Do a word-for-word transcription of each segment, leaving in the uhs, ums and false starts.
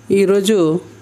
ఈరోజు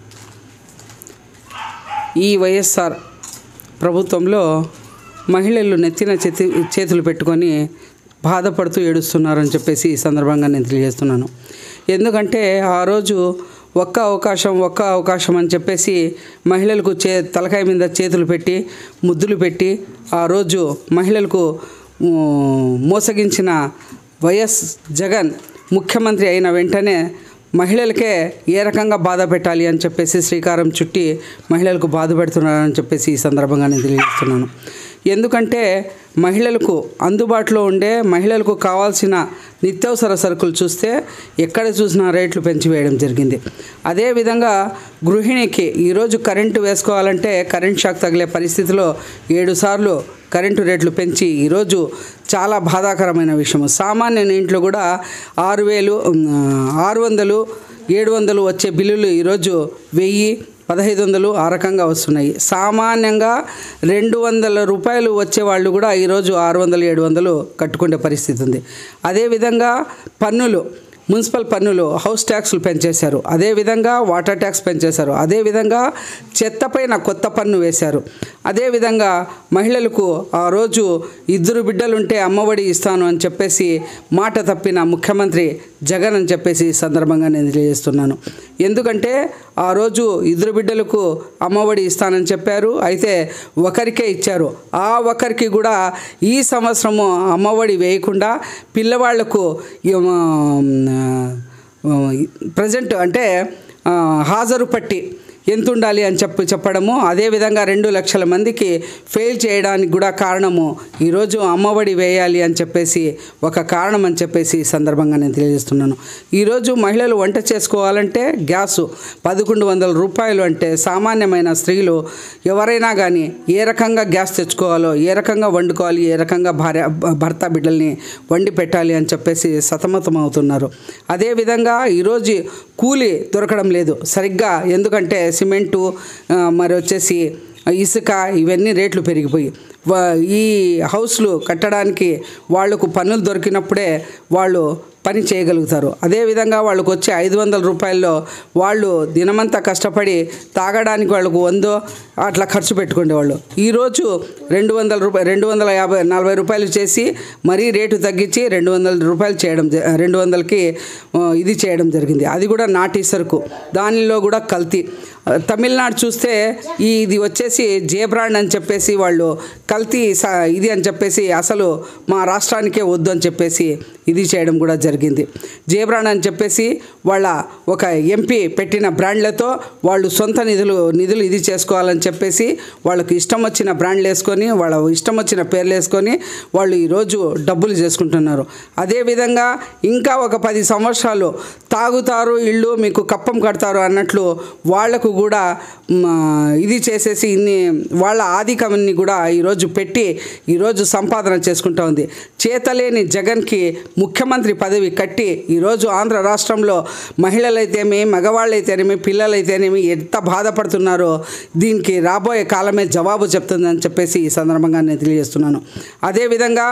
ఈ వైఎస్ఆర్ ప్రభుత్వంలో మహిళలు నెత్తిన చేతి చేతులు పెట్టుకొని బాధపడుతూ ఏడుస్తున్నారని చెప్పేసి ఈ సందర్భంగా నేను తెలియజేస్తున్నాను. ఎందుకంటే ఆ రోజు ఒక్క అవకాశం ఒక్క అవకాశం అని చెప్పేసి మహిళలకు చే తలకాయ మీద చేతులు పెట్టి ముద్దులు పెట్టి ఆ రోజు మహిళలకు మోసగించిన వైఎస్ జగన్ ముఖ్యమంత్రి అయిన వెంటనే మహిళలకే ఏ రకంగా బాధ పెట్టాలి అని చెప్పేసి శ్రీకారం చుట్టి మహిళలకు బాధ పెడుతున్నారని చెప్పేసి ఈ సందర్భంగా నేను తెలియజేస్తున్నాను. ఎందుకంటే మహిళలకు అందుబాటులో ఉండే మహిళలకు కావాల్సిన నిత్యావసర సరుకులు చూస్తే ఎక్కడ చూసినా రేట్లు పెంచివేయడం జరిగింది. అదేవిధంగా గృహిణికి ఈరోజు కరెంటు వేసుకోవాలంటే కరెంట్ షాక్ తగిలే పరిస్థితిలో ఏడు సార్లు కరెంటు రేట్లు పెంచి ఈరోజు చాలా బాధాకరమైన విషయం. సామాన్య ఇంట్లో కూడా ఆరు వేలు ఆరు వందలు ఏడు వందలు వచ్చే బిల్లులు ఈరోజు వెయ్యి పదహైదు వందలు ఆ రకంగా వస్తున్నాయి. సామాన్యంగా రెండు వందల రూపాయలు వచ్చే వాళ్ళు కూడా ఈరోజు ఆరు వందలు ఏడు వందలు కట్టుకునే పరిస్థితి ఉంది. అదేవిధంగా పన్నులు మున్సిపల్ పన్నులు హౌస్ ట్యాక్స్లు పెంచేశారు. అదేవిధంగా వాటర్ ట్యాక్స్ పెంచేశారు. అదేవిధంగా చెత్త పైన కొత్త పన్ను వేశారు. అదేవిధంగా మహిళలకు ఆ రోజు ఇద్దరు బిడ్డలుంటే అమ్మఒడి ఇస్తాను అని చెప్పేసి మాట తప్పిన ముఖ్యమంత్రి జగన్ అని చెప్పేసి ఈ సందర్భంగా నేను తెలియజేస్తున్నాను. ఎందుకంటే ఆ రోజు ఇద్దరు బిడ్డలకు అమ్మఒడి ఇస్తానని చెప్పారు. అయితే ఒకరికే ఇచ్చారు. ఆ ఒకరికి కూడా ఈ సంవత్సరము అమ్మఒడి వేయకుండా పిల్లవాళ్లకు ప్రజెంట్ అంటే హాజరు పట్టి ఎంత ఉండాలి అని చెప్పి చెప్పడము, అదేవిధంగా రెండు లక్షల మందికి ఫెయిల్ చేయడానికి కూడా కారణము ఈరోజు అమ్మఒడి వేయాలి అని చెప్పేసి ఒక కారణం అని చెప్పేసి ఈ సందర్భంగా నేను తెలియజేస్తున్నాను. ఈరోజు మహిళలు వంట చేసుకోవాలంటే గ్యాసు పదకొండు వందల రూపాయలు అంటే సామాన్యమైన స్త్రీలు ఎవరైనా కానీ ఏ రకంగా గ్యాస్ తెచ్చుకోవాలో, ఏ రకంగా వండుకోవాలి, ఏ రకంగా భార్య భర్త బిడ్డల్ని వండి పెట్టాలి అని చెప్పేసి సతమతం అవుతున్నారు. అదేవిధంగా ఈరోజు కూలి దొరకడం లేదు సరిగ్గా. ఎందుకంటే సిమెంటు మరి వచ్చేసి ఇసుక ఇవన్నీ రేట్లు పెరిగిపోయి ఈ హౌస్లు కట్టడానికి వాళ్లకు పన్నులు దొరికినప్పుడే వాళ్ళు పని చేయగలుగుతారు. అదేవిధంగా వాళ్ళకు వచ్చే ఐదు వందల రూపాయల్లో వాళ్ళు దినమంతా కష్టపడి తాగడానికి వాళ్ళకు వందో అట్లా ఖర్చు పెట్టుకునేవాళ్ళు. ఈరోజు రెండు వందల రూపాయలు రెండు వందల యాభై నలభై రూపాయలు చేసి మరీ రేటు తగ్గించి రెండు వందల రూపాయలు చేయడం రెండు వందలకి ఇది చేయడం జరిగింది. అది కూడా నాటి సరుకు, దానిలో కూడా కల్తీ. తమిళనాడు చూస్తే ఈ ఇది వచ్చేసి జే బ్రాండ్ అని చెప్పేసి వాళ్ళు కల్తీ ఇది అని చెప్పేసి అసలు మా రాష్ట్రానికే వద్దు అని చెప్పేసి ఇది చేయడం కూడా జరిగింది. జే బ్రాండ్ అని చెప్పేసి వాళ్ళ ఒక ఎంపీ పెట్టిన బ్రాండ్లతో వాళ్ళు సొంత నిధులు నిధులు ఇది చేసుకోవాలని చెప్పేసి వాళ్ళకి ఇష్టం వచ్చిన బ్రాండ్లు వేసుకొని వాళ్ళ ఇష్టం వచ్చిన పేర్లు వేసుకొని వాళ్ళు ఈరోజు డబ్బులు చేసుకుంటున్నారు. అదేవిధంగా ఇంకా ఒక పది సంవత్సరాలు తాగుతారు ఇళ్ళు మీకు కప్పం కడతారు అన్నట్లు వాళ్లకు కూడా ఇది చేసేసి ఇన్ని వాళ్ళ ఆధిక్యాన్ని కూడా ఈరోజు పెట్టి ఈరోజు సంపాదన చేసుకుంటూ ఉంది. చేతలేని జగన్కి ముఖ్యమంత్రి పదవి కట్టి ఈరోజు ఆంధ్ర రాష్ట్రంలో మహిళలైతేనేమి మగవాళ్ళైతేనేమి పిల్లలైతేనేమి ఎంత బాధపడుతున్నారో దీనికి రాబోయే కాలమే జవాబు చెప్తుందని చెప్పేసి ఈ సందర్భంగా నేను తెలియజేస్తున్నాను. అదేవిధంగా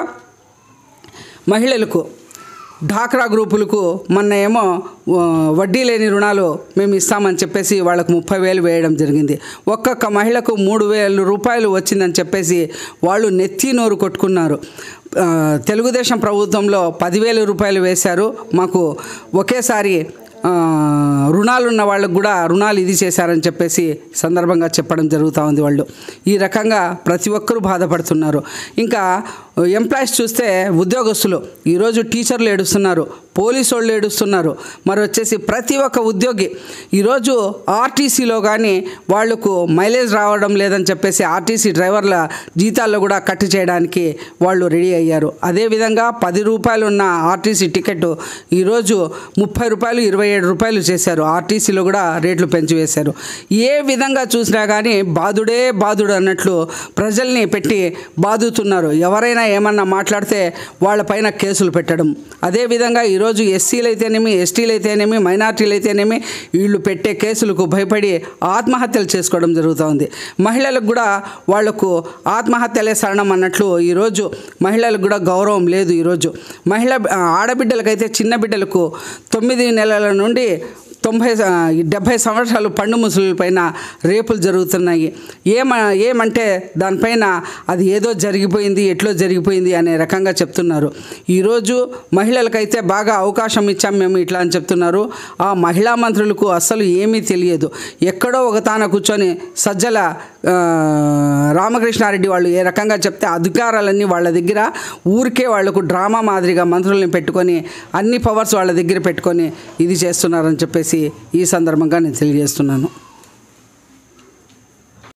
మహిళలకు ఢాక్రా గ్రూపులకు మొన్న ఏమో వడ్డీ లేని రుణాలు మేము ఇస్తామని చెప్పేసి వాళ్ళకు ముప్పై వేలు వేయడం జరిగింది. ఒక్కొక్క మహిళకు మూడు వేల రూపాయలు వచ్చిందని చెప్పేసి వాళ్ళు నెత్తి నోరు కొట్టుకున్నారు. తెలుగుదేశం ప్రభుత్వంలో పదివేల రూపాయలు వేశారు. మాకు ఒకేసారి రుణాలున్న వాళ్ళకు కూడా రుణాలు ఇది చేశారని చెప్పేసి సందర్భంగా చెప్పడం జరుగుతూ ఉంది. వాళ్ళు ఈ రకంగా ప్రతి ఒక్కరూ బాధపడుతున్నారు. ఇంకా ఎంప్లాయీస్ చూస్తే ఉద్యోగస్తులు ఈరోజు టీచర్లు ఏడుస్తున్నారు, పోలీసు వాళ్ళు ఏడుస్తున్నారు. మరి వచ్చేసి ప్రతి ఒక్క ఉద్యోగి ఈరోజు ఆర్టీసీలో కానీ వాళ్లకు మైలేజ్ రావడం లేదని చెప్పేసి ఆర్టీసీ డ్రైవర్ల జీతాల్లో కూడా కట్ చేయడానికి వాళ్ళు రెడీ అయ్యారు. అదేవిధంగా పది రూపాయలు ఉన్న ఆర్టీసీ టికెట్ ఈరోజు ముప్పై రూపాయలు ఇరవై ఏడు రూపాయలు చేశారు. ఆర్టీసీలో కూడా రేట్లు పెంచివేశారు. ఏ విధంగా చూసినా కానీ బాధుడే బాధుడు అన్నట్లు ప్రజల్ని పెట్టి బాదుతున్నారు. ఎవరైనా ఏమన్నా మాట్లాడితే వాళ్ళపైన కేసులు పెట్టడం. అదేవిధంగా ఈరోజు ఎస్సీలు అయితేనేమి ఎస్టీలు అయితేనేమి మైనార్టీలు అయితేనేమి వీళ్ళు పెట్టే కేసులకు భయపడి ఆత్మహత్యలు చేసుకోవడం జరుగుతూ ఉంది. మహిళలకు కూడా వాళ్లకు ఆత్మహత్యలే శరణం అన్నట్లు ఈరోజు మహిళలకు కూడా గౌరవం లేదు. ఈరోజు మహిళ ఆడబిడ్డలకైతే చిన్న బిడ్డలకు తొమ్మిది నెలల నుండి తొంభై డెబ్భై సంవత్సరాలు పండు ముసలి పైన రేపులు జరుగుతున్నాయి. ఏమ ఏమంటే దానిపైన అది ఏదో జరిగిపోయింది, ఎట్లో జరిగిపోయింది అనే రకంగా చెప్తున్నారు. ఈరోజు మహిళలకైతే బాగా అవకాశం ఇచ్చాం మేము ఇట్లా అని చెప్తున్నారు. ఆ మహిళా మంత్రులకు అస్సలు ఏమీ తెలియదు. ఎక్కడో ఒక తాన కూర్చొని సజ్జల రామకృష్ణారెడ్డి వాళ్ళు ఏ రకంగా చెప్తే అధికారాలన్నీ వాళ్ళ దగ్గర ఊరికే వాళ్లకు డ్రామా మాదిరిగా మంత్రుల్ని పెట్టుకొని అన్ని పవర్స్ వాళ్ళ దగ్గర పెట్టుకొని ఇది చేస్తున్నారని చెప్పేసి ఈ సందర్భంగా నేను తెలియజేస్తున్నాను.